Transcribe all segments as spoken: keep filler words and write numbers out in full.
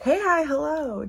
Hey, hi, hello.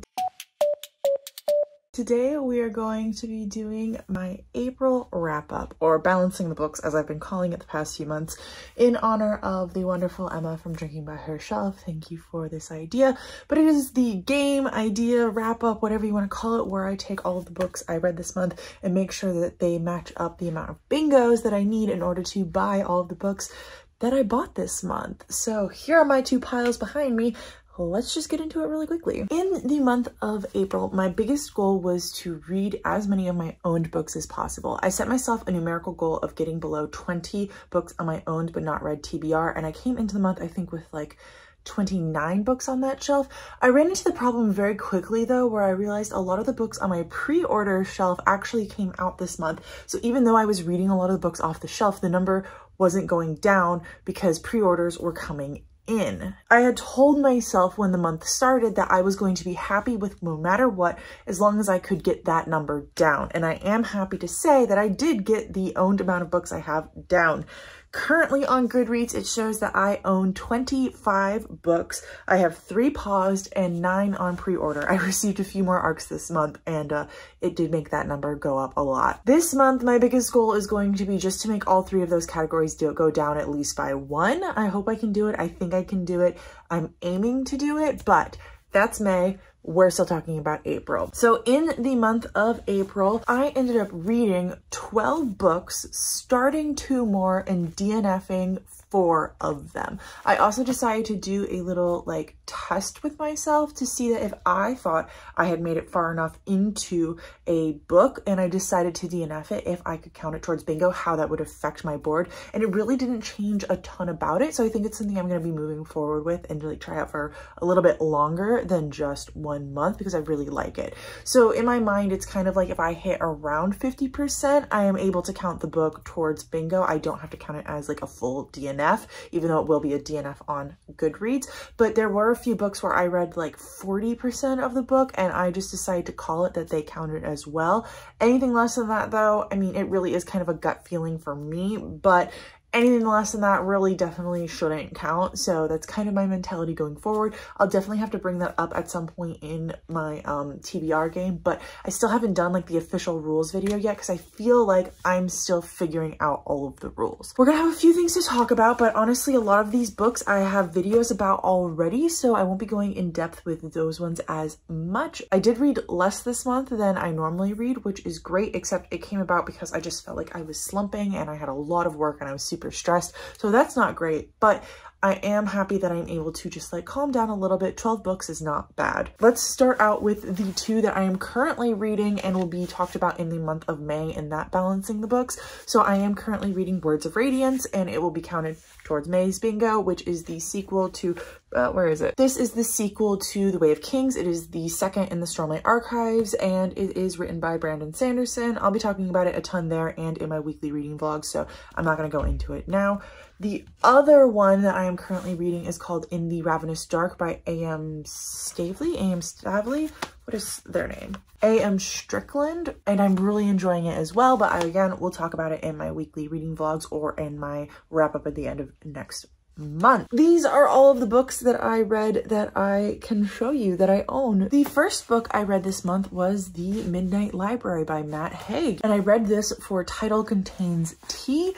Today we are going to be doing my April wrap-up, or balancing the books as I've been calling it the past few months, in honor of the wonderful Emma from Drinking by Her Shelf. Thank you for this idea. But it is the game idea, wrap-up, whatever you want to call it, where I take all of the books I read this month and make sure that they match up the amount of bingos that I need in order to buy all of the books that I bought this month. So here are my two piles behind me. Let's just get into it really quickly. In the month of April, my biggest goal was to read as many of my owned books as possible. I set myself a numerical goal of getting below twenty books on my owned but not read T B R, and I came into the month, I think, with like twenty-nine books on that shelf. I ran into the problem very quickly though, where I realized a lot of the books on my pre-order shelf actually came out this month. So even though I was reading a lot of the books off the shelf, the number wasn't going down because pre-orders were coming in. I had told myself when the month started that I was going to be happy with no matter what, as long as I could get that number down. And I am happy to say that I did get the owned amount of books I have down. Currently on Goodreads, it shows that I own twenty-five books. I have three paused and nine on pre-order. I received a few more ARCs this month, and uh, it did make that number go up a lot. This month, my biggest goal is going to be just to make all three of those categories do go down at least by one. I hope I can do it. I think I can do it. I'm aiming to do it, but that's May. We're still talking about April. So in the month of April, I ended up reading twelve books, starting two more, and DNFing four of them. I also decided to do a little like test with myself to see that if I thought I had made it far enough into a book and I decided to D N F it, if I could count it towards bingo, how that would affect my board. And it really didn't change a ton about it. So I think it's something I'm going to be moving forward with and really try out for a little bit longer than just one month, because I really like it. So in my mind, it's kind of like if I hit around fifty percent, I am able to count the book towards bingo. I don't have to count it as like a full D N F, even though it will be a D N F on Goodreads. But there were a few books where I read like forty percent of the book, and I just decided to call it that they counted as well. Anything less than that though, I mean, it really is kind of a gut feeling for me, but anything less than that really definitely shouldn't count. So that's kind of my mentality going forward. I'll definitely have to bring that up at some point in my um, T B R game, but I still haven't done like the official rules video yet because I feel like I'm still figuring out all of the rules. We're gonna have a few things to talk about, but honestly, a lot of these books I have videos about already, so I won't be going in depth with those ones as much. I did read less this month than I normally read, which is great, except it came about because I just felt like I was slumping and I had a lot of work and I was super stressed, so that's not great, but I am happy that I'm able to just like calm down a little bit. twelve books is not bad. Let's start out with the two that I am currently reading and will be talked about in the month of May in that balancing the books. So I am currently reading Words of Radiance, and it will be counted towards May's bingo, which is the sequel to, uh, where is it? This is the sequel to The Way of Kings. It is the second in the Stormlight Archives, and it is written by Brandon Sanderson. I'll be talking about it a ton there and in my weekly reading vlog, so I'm not going to go into it now. The other one that I am currently reading is called In the Ravenous Dark by A M Stavely. A M Stavely? What is their name? A M Strickland, and I'm really enjoying it as well, but I, again, we'll talk about it in my weekly reading vlogs or in my wrap up at the end of next month. These are all of the books that I read that I can show you that I own. The first book I read this month was The Midnight Library by Matt Haig, and I read this for Title Contains Tea.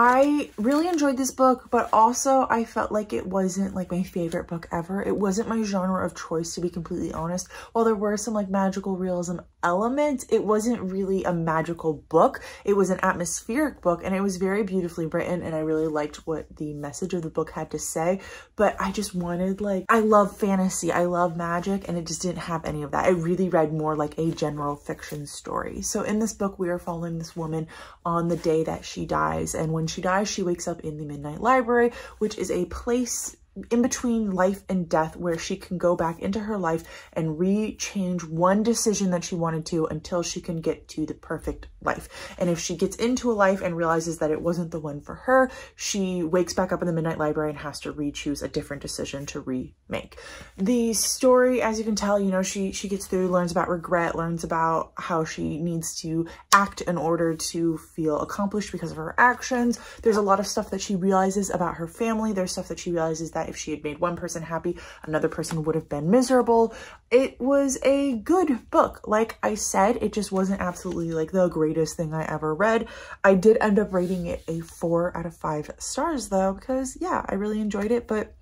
I really enjoyed this book, but also I felt like it wasn't like my favorite book ever. It wasn't my genre of choice, to be completely honest. While there were some like magical realism elements, it wasn't really a magical book. It was an atmospheric book, and it was very beautifully written, and I really liked what the message of the book had to say. But I just wanted like, I love fantasy, I love magic, and it just didn't have any of that. I really read more like a general fiction story. So in this book, we are following this woman on the day that she dies, and when When she dies, she wakes up in the Midnight Library, which is a place in between life and death where she can go back into her life and re-change one decision that she wanted to until she can get to the perfect life. And if she gets into a life and realizes that it wasn't the one for her, she wakes back up in the Midnight Library and has to re-choose a different decision to remake. The story, as you can tell, you know, she, she gets through, learns about regret, learns about how she needs to act in order to feel accomplished because of her actions. There's a lot of stuff that she realizes about her family. There's stuff that she realizes that that if she had made one person happy, another person would have been miserable. It was a good book. Like I said, it just wasn't absolutely like the greatest thing I ever read. I did end up rating it a four out of five stars though, because yeah, I really enjoyed it, but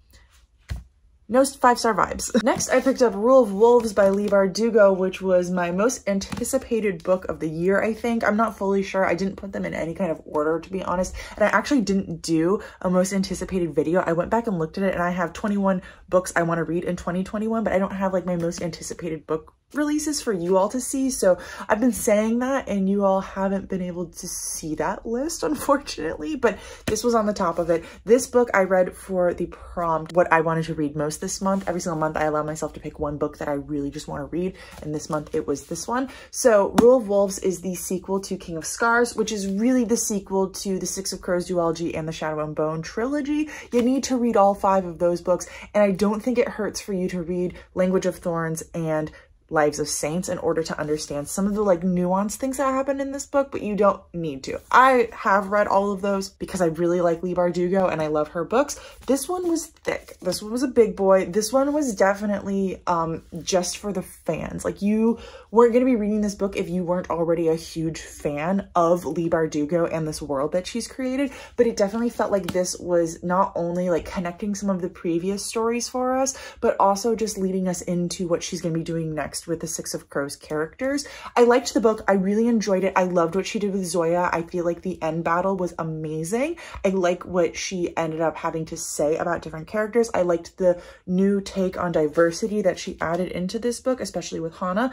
no five-star vibes. Next, I picked up Rule of Wolves by Leigh Bardugo, which was my most anticipated book of the year, I think. I'm not fully sure. I didn't put them in any kind of order, to be honest. And I actually didn't do a most anticipated video. I went back and looked at it, and I have twenty-one books I want to read in twenty twenty-one, but I don't have like my most anticipated book releases for you all to see. So I've been saying that and you all haven't been able to see that list, unfortunately, but this was on the top of it. This book I read for the prompt, what I wanted to read most this month. Every single month I allow myself to pick one book that I really just want to read, and this month it was this one. So Rule of Wolves is the sequel to King of Scars, which is really the sequel to the Six of Crows duology and the Shadow and Bone trilogy. You need to read all five of those books, and I don't think it hurts for you to read Language of Thorns and Lives of Saints in order to understand some of the like nuanced things that happen in this book, but you don't need to. I have read all of those because I really like Leigh Bardugo and I love her books. This one was thick. This one was a big boy. This one was definitely um, just for the fans. Like, you weren't going to be reading this book if you weren't already a huge fan of Leigh Bardugo and this world that she's created, but it definitely felt like this was not only like connecting some of the previous stories for us, but also just leading us into what she's going to be doing next with the Six of Crows characters. I liked the book. I really enjoyed it. I loved what she did with Zoya. I feel like the end battle was amazing. I like what she ended up having to say about different characters. I liked the new take on diversity that she added into this book, especially with Hana.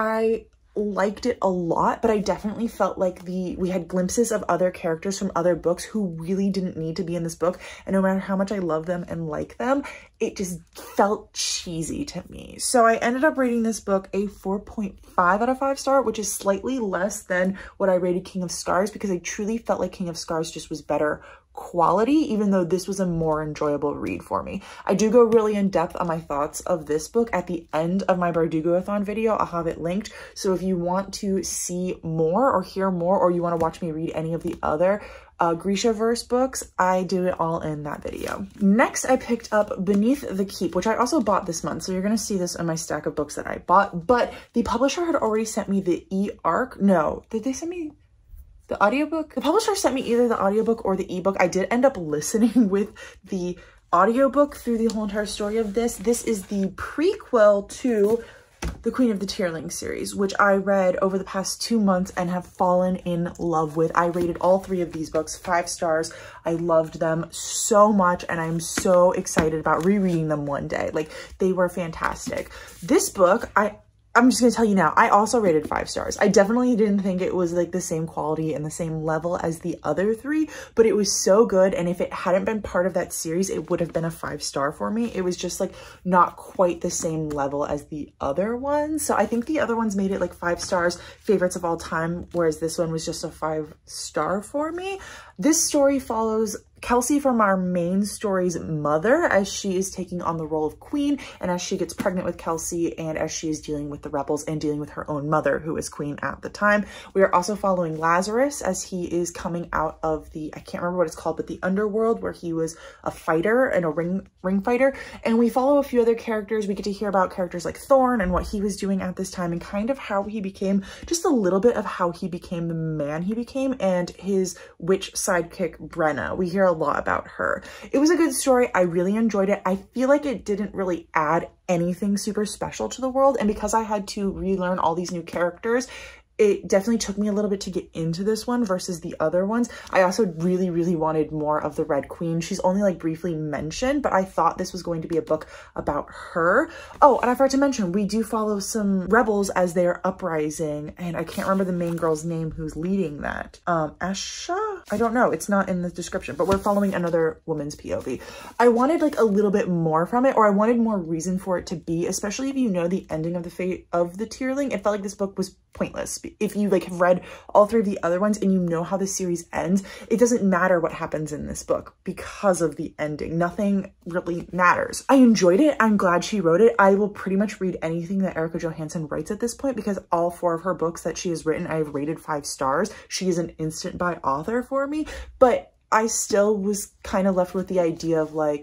I liked it a lot, but I definitely felt like the we had glimpses of other characters from other books who really didn't need to be in this book, and no matter how much I love them and like them, it just felt cheesy to me. So I ended up rating this book a four point five out of five star, which is slightly less than what I rated King of Scars, because I truly felt like King of Scars just was better quality, even though this was a more enjoyable read for me. I do go really in depth on my thoughts of this book at the end of my Bardugo-a-thon video. I'll have it linked. So if you want to see more or hear more, or you want to watch me read any of the other uh, Grisha-verse books, I do it all in that video. Next, I picked up Beneath the Keep, which I also bought this month. So you're going to see this on my stack of books that I bought, but the publisher had already sent me the e-arc. No, did they send me the audiobook? The publisher sent me either the audiobook or the ebook. I did end up listening with the audiobook through the whole entire story of this. This is the prequel to the Queen of the Tearling series, which I read over the past two months and have fallen in love with. I rated all three of these books five stars. I loved them so much, and I'm so excited about rereading them one day. Like, they were fantastic. This book, I I'm just gonna tell you now, I also rated five stars. I definitely didn't think it was like the same quality and the same level as the other three, but it was so good. And if it hadn't been part of that series, it would have been a five star for me. It was just like not quite the same level as the other ones. So I think the other ones made it like five stars, favorites of all time, whereas this one was just a five star for me. This story follows Kelsey from our main story's mother as she is taking on the role of queen, and as she gets pregnant with Kelsey, and as she is dealing with the rebels and dealing with her own mother, who is queen at the time. We are also following Lazarus as he is coming out of the, I can't remember what it's called, but the underworld, where he was a fighter and a ring ring fighter. And we follow a few other characters. We get to hear about characters like Thorn and what he was doing at this time, and kind of how he became, just a little bit of how he became the man he became, and his witch sidekick Brenna. We hear a lot about her. It was a good story. I really enjoyed it. I feel like it didn't really add anything super special to the world, and because I had to relearn all these new characters, it definitely took me a little bit to get into this one versus the other ones. I also really, really wanted more of the Red Queen. She's only like briefly mentioned, but I thought this was going to be a book about her. Oh, and I forgot to mention, we do follow some rebels as they are uprising, and I can't remember the main girl's name who's leading that. Um, Asha? I don't know. It's not in the description, but we're following another woman's P O V. I wanted like a little bit more from it, or I wanted more reason for it to be, especially if you know the ending of the fate of the Tearling. It felt like this book was pointless. If you like have read all three of the other ones and you know how the series ends, it doesn't matter what happens in this book because of the ending. Nothing really matters. I enjoyed it. I'm glad she wrote it. I will pretty much read anything that Erica Johansson writes at this point, because all four of her books that she has written, I have rated five stars. She is an instant buy author for me, but I still was kind of left with the idea of like,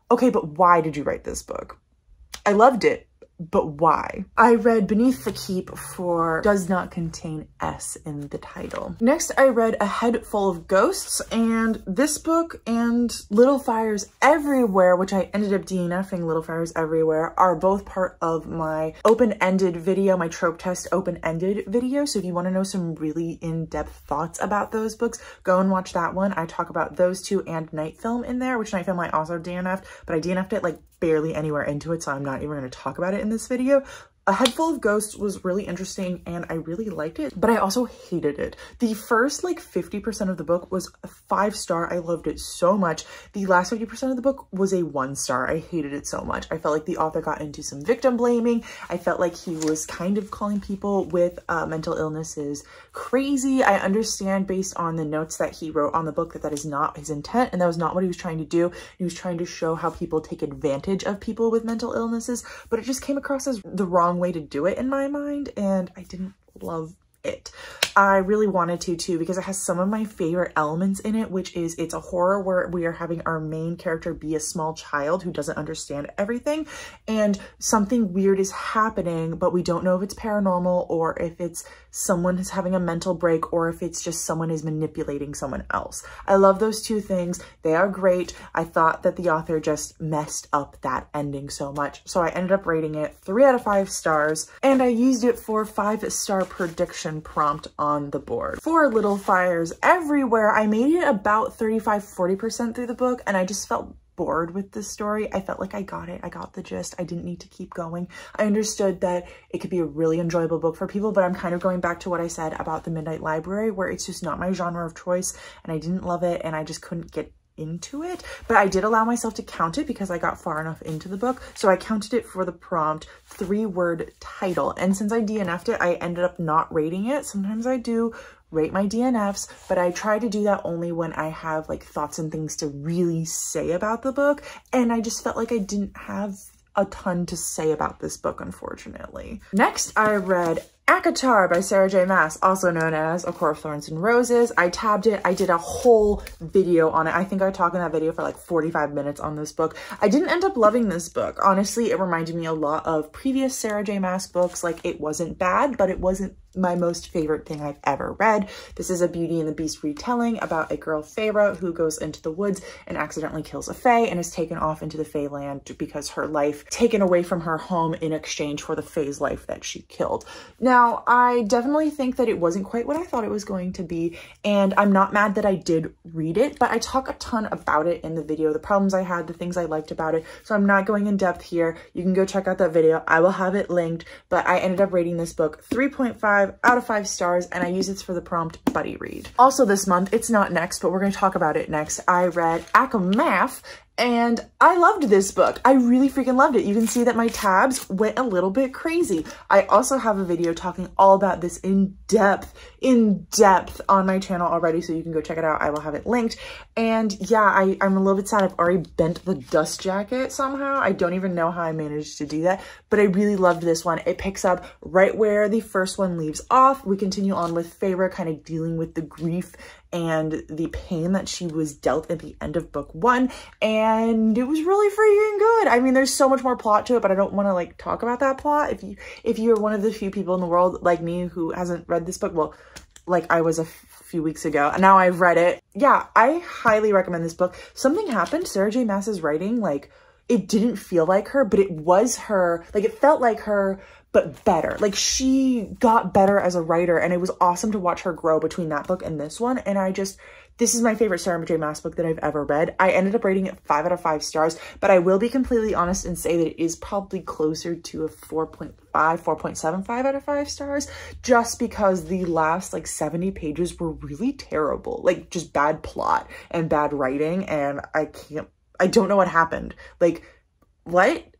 okay, but why did you write this book? I loved it, but why? I read Beneath the Keep for does not contain S in the title. Next, I read A Head Full of Ghosts, and this book and Little Fires Everywhere, which I ended up D N F ing Little Fires Everywhere, are both part of my open-ended video, my trope test open-ended video. So if you want to know some really in-depth thoughts about those books, go and watch that one. I talk about those two and Night Film in there, which Night Film I also D N F'd, but I D N F'd it like barely anywhere into it, so I'm not even going to talk about it in this video. A Head Full of Ghosts was really interesting and I really liked it, but I also hated it. The first like fifty percent of the book was a five star. I loved it so much. The last fifty percent of the book was a one star. I hated it so much. I felt like the author got into some victim blaming. I felt like he was kind of calling people with uh, mental illnesses crazy. I understand based on the notes that he wrote on the book that that is not his intent and that was not what he was trying to do. He was trying to show how people take advantage of people with mental illnesses, but it just came across as the wrong way to do it in my mind, and I didn't love it. I really wanted to too, because it has some of my favorite elements in it, which is it's a horror where we are having our main character be a small child who doesn't understand everything, and something weird is happening, but we don't know if it's paranormal or if it's someone is having a mental break or if it's just someone is manipulating someone else. I love those two things. They are great. I thought that the author just messed up that ending so much, so I ended up rating it three out of five stars, and I used it for five star prediction prompt on the board. For Little Fires Everywhere, I made it about thirty-five, forty percent through the book, and I just felt bored with this story. I felt like I got it. I got the gist. I didn't need to keep going. I understood that it could be a really enjoyable book for people, but I'm kind of going back to what I said about The Midnight Library, where it's just not my genre of choice, and I didn't love it, and I just couldn't get into it. But I did allow myself to count it because I got far enough into the book, so I counted it for the prompt three word title, and since I D N F'd it, I ended up not rating it. Sometimes I do rate my D N Fs, but I try to do that only when I have like thoughts and things to really say about the book, and I just felt like I didn't have a ton to say about this book, unfortunately. Next, I read ACOTAR by Sarah J Maas, also known as A Court of Thorns and Roses. I tabbed it. I did a whole video on it. I think I talked in that video for like forty-five minutes on this book. I didn't end up loving this book. Honestly, it reminded me a lot of previous Sarah J Maas books. Like, it wasn't bad, but it wasn't my most favorite thing I've ever read. This is a Beauty and the Beast retelling about a girl, Feyre, who goes into the woods and accidentally kills a fae and is taken off into the fae land because her life taken away from her home in exchange for the fae's life that she killed. Now, I definitely think that it wasn't quite what I thought it was going to be, and I'm not mad that I did read it, but I talk a ton about it in the video, the problems I had, the things I liked about it, so I'm not going in depth here. You can go check out that video. I will have it linked, but I ended up rating this book three point five out of five stars, and I use it for the prompt buddy read. Also this month, it's not next, but we're going to talk about it next, I read ACOMAF, and I loved this book. I really freaking loved it. You can see that my tabs went a little bit crazy. I also have a video talking all about this in depth, in depth on my channel already, so you can go check it out. I will have it linked. And yeah, I, I'm a little bit sad I've already bent the dust jacket somehow. I don't even know how I managed to do that, but I really loved this one. It picks up right where the first one leaves off. We continue on with Feyre kind of dealing with the grief and the pain that she was dealt at the end of book one, and it was really freaking good. I mean, there's so much more plot to it, but I don't want to like talk about that plot. If you if you're one of the few people in the world like me who hasn't read this book, well, like I was a few weeks ago, and now I've read it. Yeah, I highly recommend this book. Something happened. Sarah J Maas's writing, like, it didn't feel like her, but it was her. Like, it felt like her, but better. Like, she got better as a writer, and it was awesome to watch her grow between that book and this one. And I just, this is my favorite Sarah J Maas book that I've ever read. I ended up rating it five out of five stars, but I will be completely honest and say that it is probably closer to a four point five, four point seven five out of five stars, just because the last like seventy pages were really terrible, like just bad plot and bad writing. And I can't, I don't know what happened. Like, what?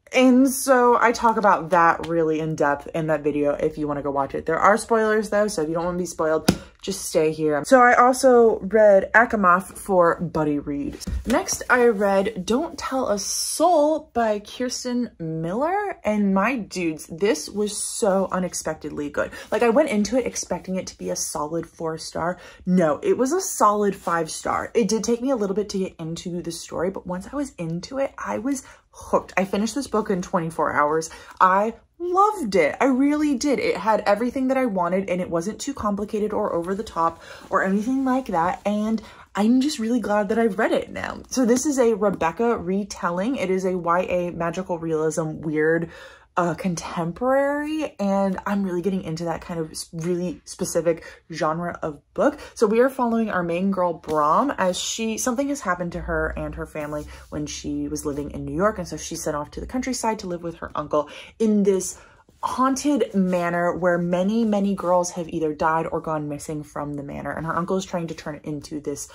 And so I talk about that really in depth in that video if you want to go watch it. There are spoilers though, so if you don't want to be spoiled, just stay here. So I also read Achamoth for buddy read. Next, I read Don't Tell a Soul by Kirsten Miller. And my dudes, this was so unexpectedly good. Like, I went into it expecting it to be a solid four star. No, it was a solid five star. It did take me a little bit to get into the story, but once I was into it, I was hooked. I finished this book in twenty-four hours. I loved it. I really did. It had everything that I wanted, and it wasn't too complicated or over the top or anything like that. And I'm just really glad that I've read it now. So this is a Rebecca retelling. It is a Y A magical realism weird uh, contemporary, and I'm really getting into that kind of really specific genre of book. So we are following our main girl Brom as she, something has happened to her and her family when she was living in New York. And so she's sent off to the countryside to live with her uncle in this haunted manor where many, many girls have either died or gone missing from the manor. And her uncle is trying to turn it into this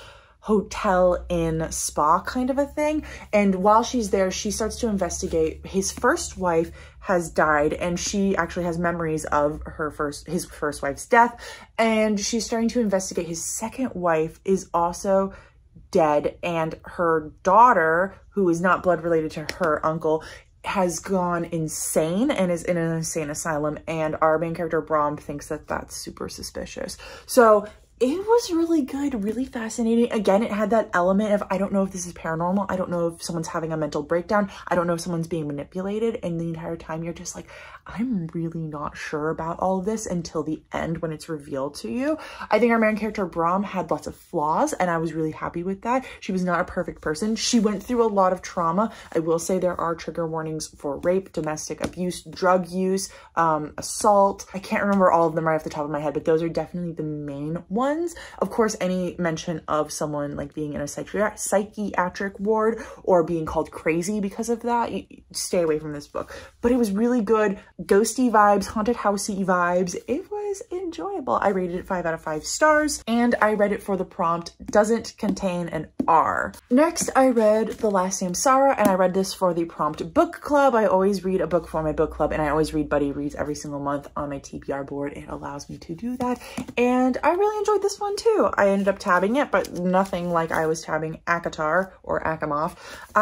hotel inn spa kind of a thing. And while she's there, she starts to investigate. His first wife has died, and she actually has memories of her first, his first wife's death. And she's starting to investigate his second wife is also dead, and her daughter, who is not blood related to her uncle, has gone insane and is in an insane asylum. And our main character Brom thinks that that's super suspicious. So it was really good, really fascinating. Again, it had that element of, I don't know if this is paranormal. I don't know if someone's having a mental breakdown. I don't know if someone's being manipulated. And the entire time you're just like, I'm really not sure about all of this until the end when it's revealed to you. I think our main character Brom had lots of flaws, and I was really happy with that. She was not a perfect person. She went through a lot of trauma. I will say there are trigger warnings for rape, domestic abuse, drug use, um, assault. I can't remember all of them right off the top of my head, but those are definitely the main ones. Of course, any mention of someone like being in a psychi psychiatric ward or being called crazy because of that, you, stay away from this book. But it was really good. Ghosty vibes, haunted housey vibes. It was enjoyable. I rated it five out of five stars, and I read it for the prompt, doesn't contain an R. Next, I read The Last Name Sarah, and I read this for the prompt book club. I always read a book for my book club, and I always read buddy reads every single month on my T B R board. It allows me to do that, and I really enjoyed this one too. I ended up tabbing it, but nothing like I was tabbing ACOTAR or Achamoth.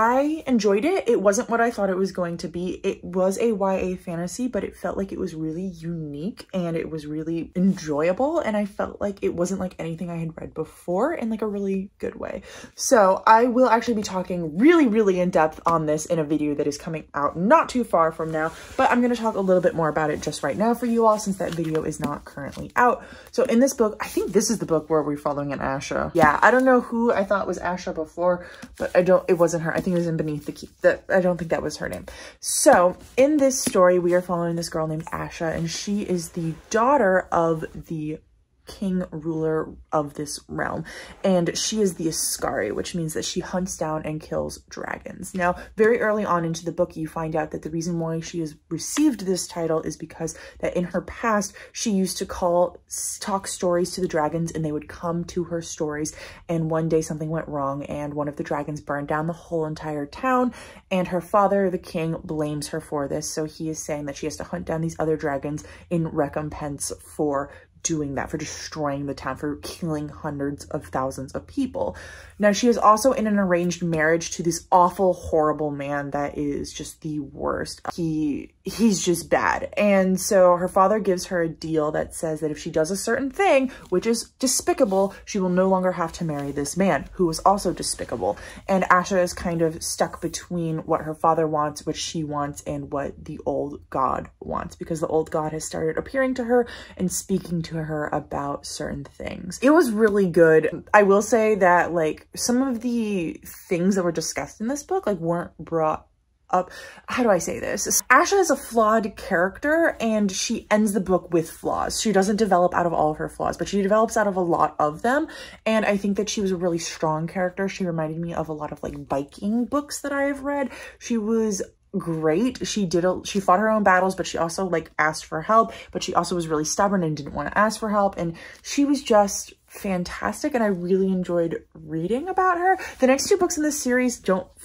I enjoyed it. It wasn't what I thought it was going to be. It was a Y A fantasy, but it felt like it was really unique and it was really enjoyable, and I felt like it wasn't like anything I had read before in like a really good way. So I will actually be talking really, really in depth on this in a video that is coming out not too far from now, but I'm going to talk a little bit more about it just right now for you all since that video is not currently out. So in this book, I think this is the book where we're following an Asha. Yeah, I don't know who I thought was Asha before, but I don't, it wasn't her. I think it was in Beneath the Key. That, I don't think that was her name. So in this story, we are following this girl named Asha, and she is the daughter of the king ruler of this realm, and she is the Ascari, which means that she hunts down and kills dragons. Now, very early on into the book, you find out that the reason why she has received this title is because that in her past, she used to call, talk stories to the dragons, and they would come to her stories, and one day something went wrong, and one of the dragons burned down the whole entire town, and her father, the king, blames her for this, so he is saying that she has to hunt down these other dragons in recompense for doing that, for destroying the town, for killing hundreds of thousands of people. Now, she is also in an arranged marriage to this awful, horrible man that is just the worst. He, he's just bad. And so her father gives her a deal that says that if she does a certain thing, which is despicable, she will no longer have to marry this man, who is also despicable. And Asha is kind of stuck between what her father wants, what she wants, and what the old god wants, because the old god has started appearing to her and speaking to her about certain things. It was really good. I will say that like some of the things that were discussed in this book like weren't brought up. How do I say this? Asha is a flawed character, and she ends the book with flaws. She doesn't develop out of all of her flaws, but she develops out of a lot of them. And I think that she was a really strong character. She reminded me of a lot of like Viking books that I have read. She was great. She did a, she fought her own battles, but she also like asked for help, but she also was really stubborn and didn't want to ask for help. And she was just fantastic, and I really enjoyed reading about her. The next two books in this series don't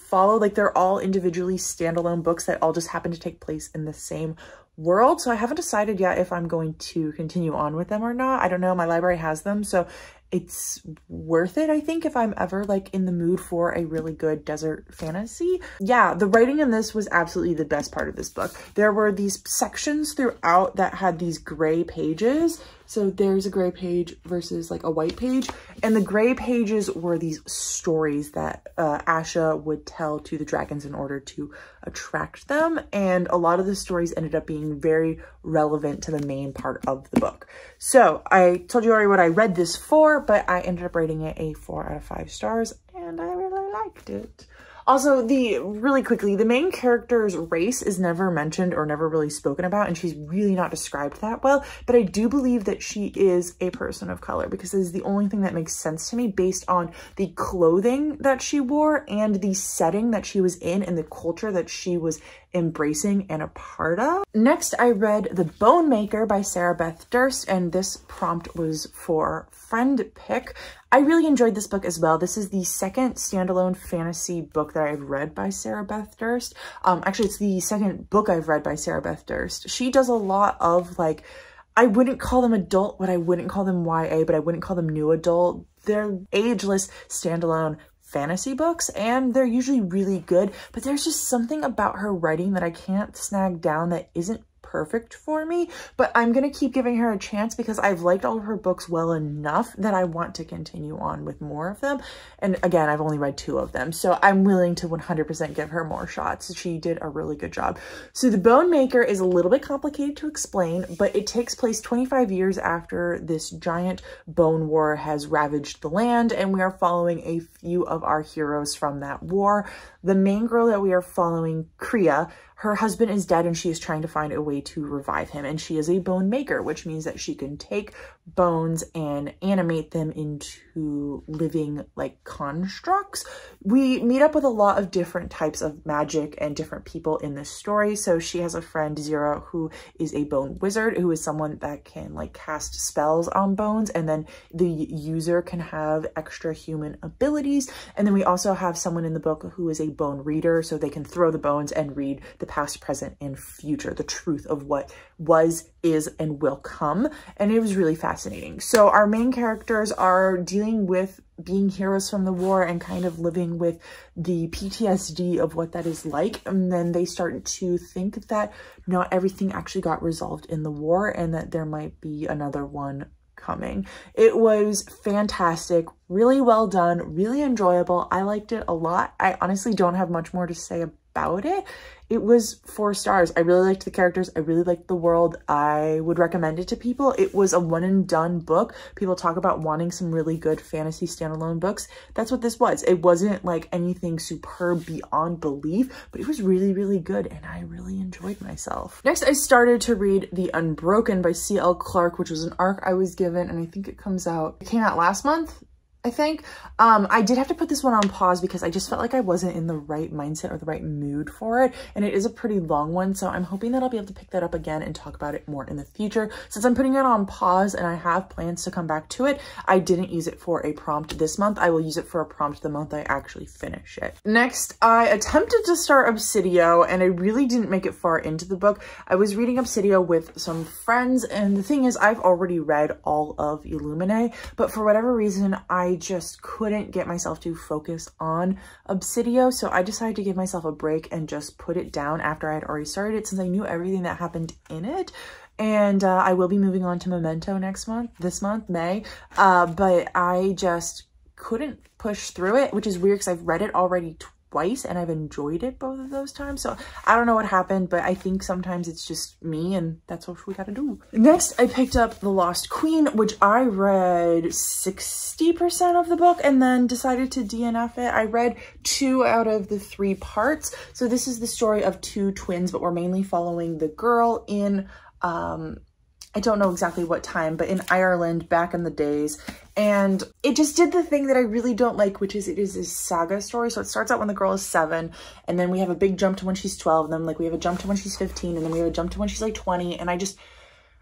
follow. Like they're all individually standalone books that all just happen to take place in the same world. So I haven't decided yet if I'm going to continue on with them or not. I don't know. My library has them, so it's worth it, I think, if I'm ever like in the mood for a really good desert fantasy. Yeah, the writing in this was absolutely the best part of this book. There were these sections throughout that had these gray pages. So there's a gray page versus like a white page. And the gray pages were these stories that uh, Asha would tell to the dragons in order to attract them. And a lot of the stories ended up being very relevant to the main part of the book. So I told you already what I read this for, but I ended up rating it a four out of five stars and I really liked it. Also, the really quickly, the main character's race is never mentioned or never really spoken about, and she's really not described that well, but I do believe that she is a person of color because this is the only thing that makes sense to me based on the clothing that she wore and the setting that she was in and the culture that she was embracing and a part of. Next, I read The Bone Maker by Sarah Beth Durst, and this prompt was for friend pick. I really enjoyed this book as well. This is the second standalone fantasy book that I've read by Sarah Beth Durst. Um, actually, it's the second book I've read by Sarah Beth Durst. She does a lot of like, I wouldn't call them adult, but I wouldn't call them Y A, but I wouldn't call them new adult. They're ageless standalone fantasy books, and they're usually really good, but there's just something about her writing that I can't snag down that isn't perfect for me, but I'm gonna keep giving her a chance because I've liked all of her books well enough that I want to continue on with more of them. And again, I've only read two of them, so I'm willing to one hundred percent give her more shots. She did a really good job. So The Bone Maker is a little bit complicated to explain, but it takes place twenty-five years after this giant bone war has ravaged the land, and we are following a few of our heroes from that war. The main girl that we are following, Kriya, her husband is dead and she is trying to find a way to revive him. And she is a bone maker, which means that she can take bones and animate them into living like constructs. We meet up with a lot of different types of magic and different people in this story. So she has a friend, Zira, who is a bone wizard, who is someone that can like cast spells on bones. And then the user can have extra human abilities. And then we also have someone in the book who is a bone reader, so they can throw the bones and read the past, present, and future, the truth of what was, is, and will come. And it was really fascinating. So our main characters are dealing with being heroes from the war and kind of living with the P T S D of what that is like. And then they start to think that not everything actually got resolved in the war and that there might be another one coming. It was fantastic, really well done, really enjoyable. I liked it a lot. I honestly don't have much more to say about it. It was four stars. I really liked the characters. I really liked the world. I would recommend it to people. It was a one and done book. People talk about wanting some really good fantasy standalone books. That's what this was. It wasn't like anything superb beyond belief, but it was really, really good and I really enjoyed myself. Next, I started to read The Unbroken by C L Clark, which was an arc I was given, and I think it comes out, it came out last month, I think. Um, I did have to put this one on pause because I just felt like I wasn't in the right mindset or the right mood for it. And it is a pretty long one. So I'm hoping that I'll be able to pick that up again and talk about it more in the future. Since I'm putting it on pause and I have plans to come back to it, I didn't use it for a prompt this month. I will use it for a prompt the month I actually finish it. Next, I attempted to start Obsidio and I really didn't make it far into the book. I was reading Obsidio with some friends, and the thing is, I've already read all of Illuminae, but for whatever reason, I just couldn't get myself to focus on Obsidio, so I decided to give myself a break and just put it down after I had already started it, since I knew everything that happened in it. And uh, I will be moving on to Memento next month, this month, May, uh, but I just couldn't push through it, which is weird because I've read it already twice and I've enjoyed it both of those times. So I don't know what happened, but I think sometimes it's just me and that's what we gotta do. Next, I picked up The Lost Queen, which I read sixty percent of the book and then decided to D N F it. I read two out of the three parts. So this is the story of two twins, but we're mainly following the girl in, um, I don't know exactly what time, but in Ireland back in the days. And it just did the thing that I really don't like, which is it is a saga story. So it starts out when the girl is seven, and then we have a big jump to when she's twelve, and then like we have a jump to when she's fifteen, and then we have a jump to when she's like twenty. And I just,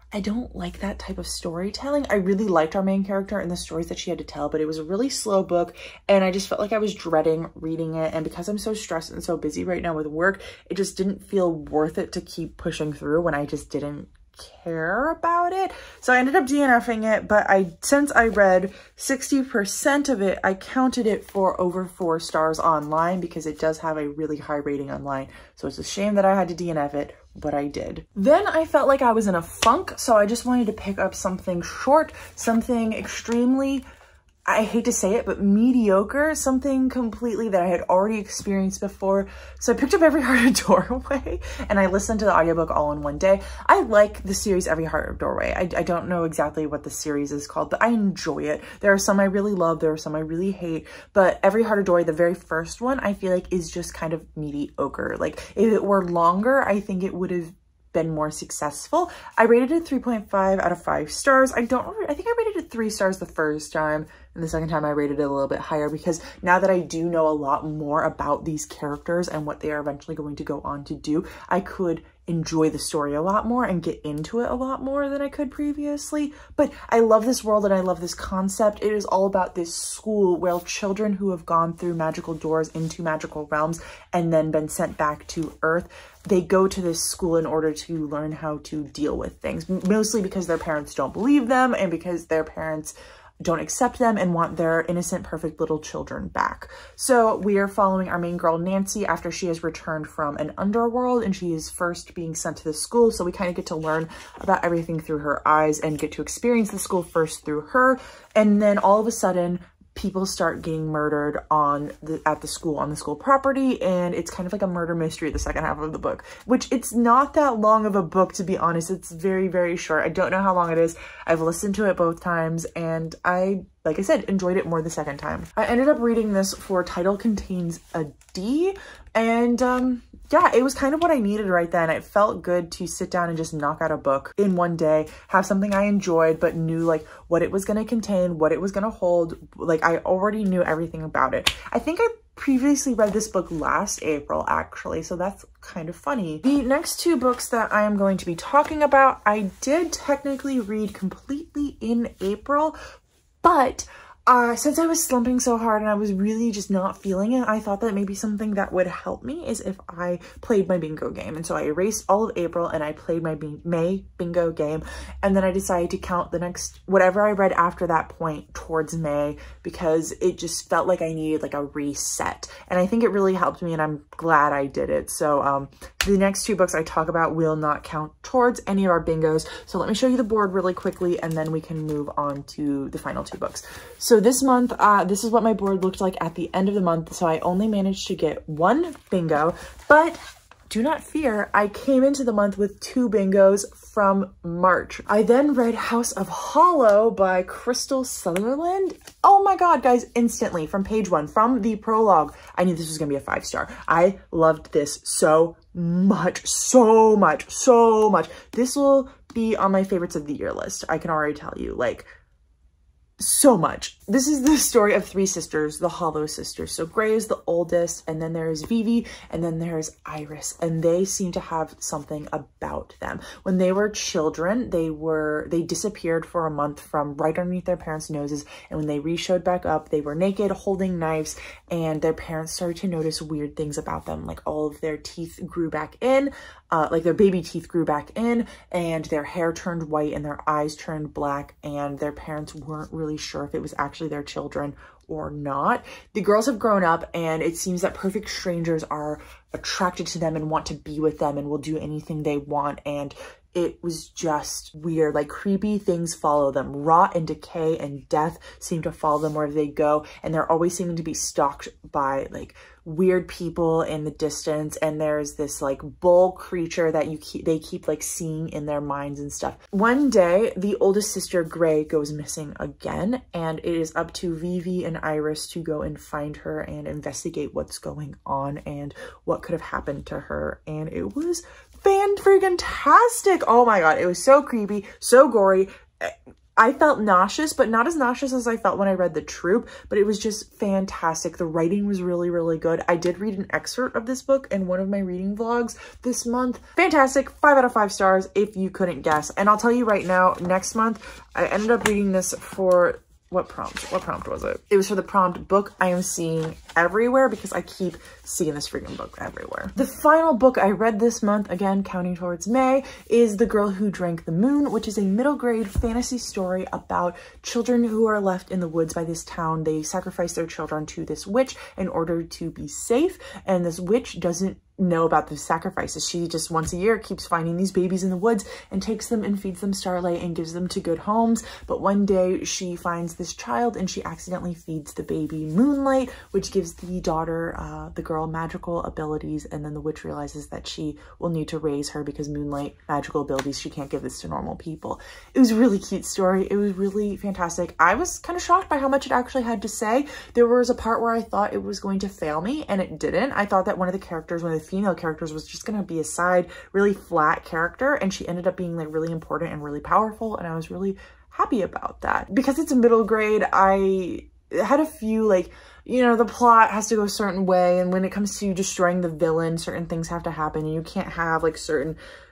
I don't like that type of storytelling. I really liked our main character and the stories that she had to tell, but it was a really slow book and I just felt like I was dreading reading it. And because I'm so stressed and so busy right now with work, it just didn't feel worth it to keep pushing through when I just didn't care about it. So I ended up DNFing it, but I since I read sixty percent of it, I counted it for over four stars online because it does have a really high rating online. So it's a shame that I had to D N F it, but I did. Then I felt like I was in a funk, so I just wanted to pick up something short, something extremely, I hate to say it, but mediocre, something completely that I had already experienced before. So I picked up Every Heart a Doorway and I listened to the audiobook all in one day. I like the series Every Heart a Doorway. I, I don't know exactly what the series is called, but I enjoy it. There are some I really love, there are some I really hate, but Every Heart a Doorway, the very first one, I feel like is just kind of mediocre. Like if it were longer, I think it would have been more successful. I rated it three point five out of five stars. I don't, I think I rated it three stars the first time, and the second time I rated it a little bit higher because now that I do know a lot more about these characters and what they are eventually going to go on to do, I could enjoy the story a lot more and get into it a lot more than I could previously. But I love this world and I love this concept. It is all about this school where children who have gone through magical doors into magical realms and then been sent back to Earth, they go to this school in order to learn how to deal with things, mostly because their parents don't believe them and because their parents don't accept them and want their innocent, perfect little children back. So we are following our main girl, Nancy, after she has returned from an underworld and she is first being sent to the school. So we kind of get to learn about everything through her eyes and get to experience the school first through her. And then all of a sudden, people start getting murdered on the at the school, on the school property, and it's kind of like a murder mystery the second half of the book, which it's not that long of a book, to be honest. It's very, very short. I don't know how long it is. I've listened to it both times, and I, like I said, enjoyed it more the second time. I ended up reading this for Title Contains a D, and um, yeah, it was kind of what I needed right then. It felt good to sit down and just knock out a book in one day, have something I enjoyed, but knew like what it was going to contain, what it was going to hold. Like I already knew everything about it. I think I previously read this book last April, actually, so that's kind of funny. The next two books that I am going to be talking about, I did technically read completely in April, but Uh, since I was slumping so hard and I was really just not feeling it, I thought that maybe something that would help me is if I played my bingo game. And so I erased all of April and I played my bing May bingo game. And then I decided to count the next, whatever I read after that point towards May, because it just felt like I needed like a reset. And I think it really helped me and I'm glad I did it. So um, the next two books I talk about will not count towards any of our bingos. So let me show you the board really quickly and then we can move on to the final two books. So So this month, uh, this is what my board looked like at the end of the month. So I only managed to get one bingo, but do not fear, I came into the month with two bingos from March. I then read House of Hollow by Crystal Sutherland. Oh my God, guys, instantly from page one, from the prologue, I knew this was gonna be a five star. I loved this so much, so much, so much. This will be on my favorites of the year list. I can already tell you, like, so much. This is the story of three sisters, the Hollow sisters. So Gray is the oldest, and then there's Vivi, and then there's Iris, and they seem to have something about them. When they were children, they were, they disappeared for a month from right underneath their parents' noses, and when they re-showed back up, they were naked, holding knives, and their parents started to notice weird things about them, like all of their teeth grew back in, uh, like their baby teeth grew back in, and their hair turned white, and their eyes turned black, and their parents weren't really really sure if it was actually their children or not. The girls have grown up and it seems that perfect strangers are attracted to them and want to be with them and will do anything they want, and it was just weird. Like creepy things follow them. Rot and decay and death seem to follow them wherever they go, and they're always seeming to be stalked by like weird people in the distance, and there's this like bull creature that you keep they keep like seeing in their minds and stuff. One day the oldest sister Gray goes missing again, and it is up to Vivi and Iris to go and find her and investigate what's going on and what could have happened to her. And it was fan-freaking-tastic. Oh my God, it was so creepy, so gory. I felt nauseous, but not as nauseous as I felt when I read The Troop, but it was just fantastic. The writing was really, really good. I did read an excerpt of this book in one of my reading vlogs this month. Fantastic, five out of five stars if you couldn't guess. And I'll tell you right now, next month, I ended up reading this for What prompt? What prompt was it? It was for the prompt book I am seeing everywhere, because I keep seeing this freaking book everywhere. The final book I read this month, again, counting towards May, is The Girl Who Drank the Moon, which is a middle grade fantasy story about children who are left in the woods by this town. They sacrifice their children to this witch in order to be safe, and this witch doesn't know about the sacrifices. She just once a year keeps finding these babies in the woods and takes them and feeds them starlight and gives them to good homes. But one day she finds this child and she accidentally feeds the baby moonlight, which gives the daughter, uh, the girl, magical abilities. And then the witch realizes that she will need to raise her because moonlight magical abilities, she can't give this to normal people. It was a really cute story. It was really fantastic. I was kind of shocked by how much it actually had to say. There was a part where I thought it was going to fail me, and it didn't. I thought that one of the characters, one of the female characters, was just going to be a side, really flat character, and she ended up being like really important and really powerful, and I was really happy about that. Because it's a middle grade, I had a few like, you know, the plot has to go a certain way, and when it comes to destroying the villain, certain things have to happen, and you can't have like certain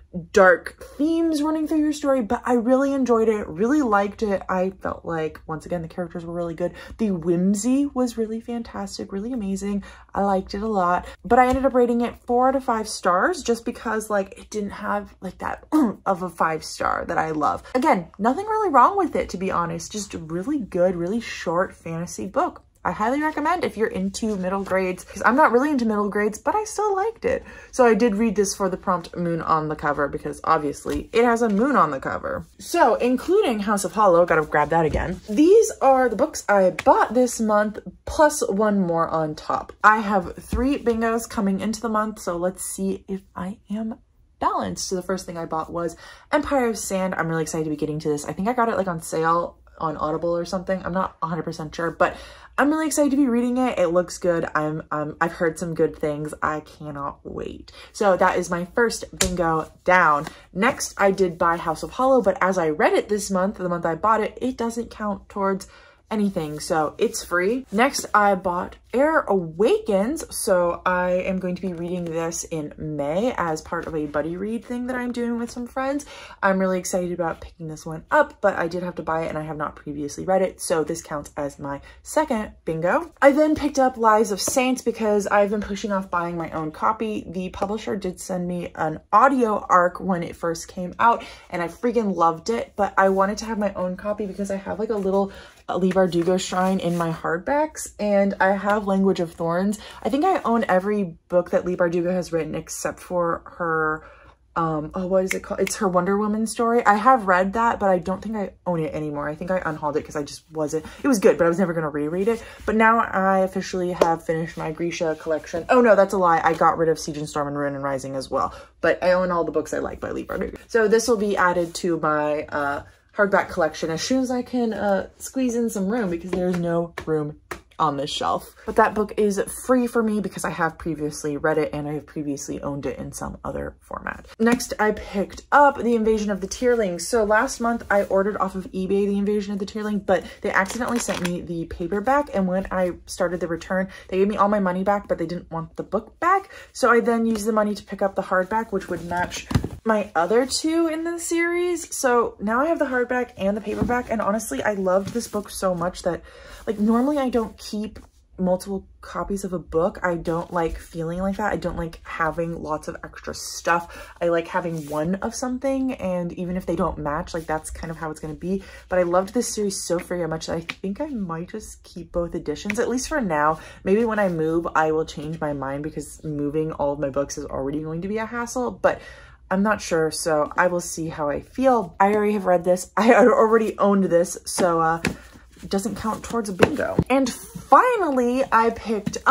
dark themes running through your story. But I really enjoyed it, really liked it. I felt like, once again, the characters were really good. The whimsy was really fantastic, really amazing. I liked it a lot, but I ended up rating it four out of five stars just because like it didn't have like that of a five star that I love. Again, nothing really wrong with it, to be honest, just a really good, really short fantasy book. I highly recommend if you're into middle grades, because I'm not really into middle grades, but I still liked it. So I did read this for the prompt moon on the cover, because obviously it has a moon on the cover. So including House of Hollow, gotta grab that again. These are the books I bought this month, plus one more on top. I have three bingos coming into the month, so let's see if I am balanced. So the first thing I bought was Empire of Sand. I'm really excited to be getting to this. I think I got it like on sale on Audible or something. I'm not one hundred percent sure, but I'm really excited to be reading it. It looks good. I'm, um, I've heard some good things. I cannot wait. So that is my first bingo down. Next, I did buy House of Hollow, but as I read it this month, the month I bought it, it doesn't count towards anything, so it's free. Next, I bought Air Awakens, so I am going to be reading this in May as part of a buddy read thing that I'm doing with some friends. I'm really excited about picking this one up, but I did have to buy it and I have not previously read it, so this counts as my second bingo. I then picked up Lives of Saints because I've been pushing off buying my own copy. The publisher did send me an audio arc when it first came out, and I freaking loved it, but I wanted to have my own copy because I have like a little Leigh Bardugo shrine in my hardbacks, and I have Language of Thorns. I think I own every book that Leigh Bardugo has written except for her, um, oh, what is it called? It's her Wonder Woman story. I have read that, but I don't think I own it anymore. I think I unhauled it because I just wasn't, it was good, but I was never going to reread it. But now I officially have finished my Grisha collection. Oh no, that's a lie. I got rid of Siege and Storm and Ruin and Rising as well, but I own all the books I like by Leigh Bardugo. So this will be added to my, uh, hardback collection as soon as I can uh, squeeze in some room, because there's no room on this shelf. But that book is free for me because I have previously read it and I have previously owned it in some other format. Next, I picked up The Invasion of the Tearlings. So last month I ordered off of eBay The Invasion of the Tearling, but they accidentally sent me the paperback, and when I started the return, they gave me all my money back, but they didn't want the book back. So I then used the money to pick up the hardback, which would match my other two in the series. So now I have the hardback and the paperback, and honestly, I loved this book so much that, like, normally I don't keep multiple copies of a book. I don't like feeling like that. I don't like having lots of extra stuff. I like having one of something, and even if they don't match, like, that's kind of how it's going to be. But I loved this series so very much that I think I might just keep both editions, at least for now. Maybe when I move, I will change my mind, because moving all of my books is already going to be a hassle, but I'm not sure, so I will see how I feel. I already have read this. I already owned this, so uh, it doesn't count towards a bingo. And finally, I picked up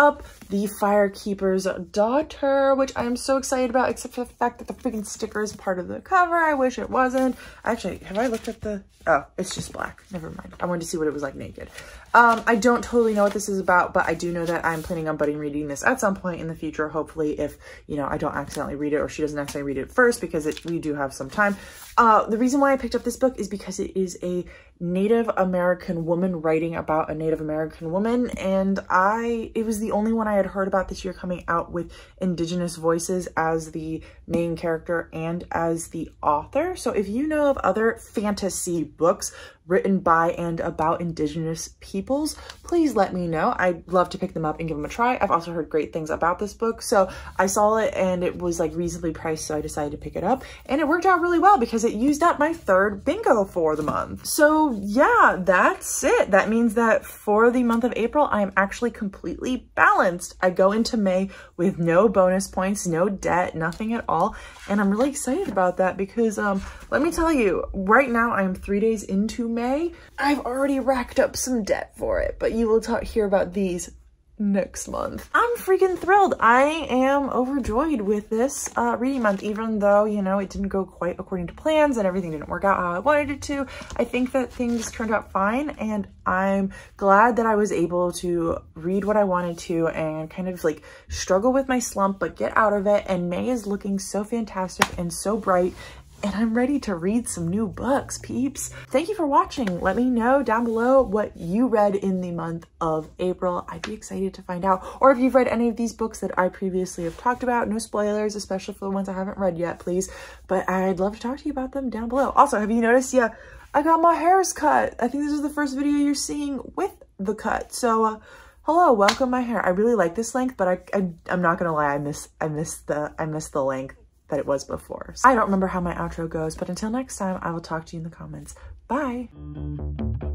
The Firekeeper's Daughter, which I'm so excited about, except for the fact that the freaking sticker is part of the cover. I wish it wasn't. Actually, have I looked at the... Oh, it's just black. Never mind. I wanted to see what it was like naked. Um, I don't totally know what this is about, but I do know that I'm planning on budding reading this at some point in the future, hopefully, if, you know, I don't accidentally read it or she doesn't accidentally read it first, because it, we do have some time. Uh, the reason why I picked up this book is because it is a Native American woman writing about a Native American woman, and I, it was the only one I had heard about this year coming out with Indigenous voices as the main character and as the author. So if you know of other fantasy books written by and about Indigenous peoples, please let me know. I'd love to pick them up and give them a try. I've also heard great things about this book, so I saw it and it was like reasonably priced, so I decided to pick it up, and it worked out really well because it used up my third bingo for the month. So yeah, that's it. That means that for the month of April, I am actually completely balanced. I go into May with no bonus points, no debt, nothing at all, and I'm really excited about that because um, let me tell you, right now I am three days into May. I've already racked up some debt for it, but you will talk, hear about these next month. I'm freaking thrilled. I am overjoyed with this uh, reading month, even though, you know, it didn't go quite according to plans and everything didn't work out how I wanted it to. I think that things turned out fine, and I'm glad that I was able to read what I wanted to and kind of like struggle with my slump, but get out of it. And May is looking so fantastic and so bright, and I'm ready to read some new books, peeps. Thank you for watching. Let me know down below what you read in the month of April. I'd be excited to find out. Or if you've read any of these books that I previously have talked about. No spoilers, especially for the ones I haven't read yet, please. But I'd love to talk to you about them down below. Also, have you noticed, yeah, I got my hairs cut. I think this is the first video you're seeing with the cut. So, uh, hello, welcome my hair. I really like this length, but I, I, I'm not gonna lie, I miss, I miss the, I miss the length that it was before. So I don't remember how my outro goes, but until next time, I will talk to you in the comments. Bye.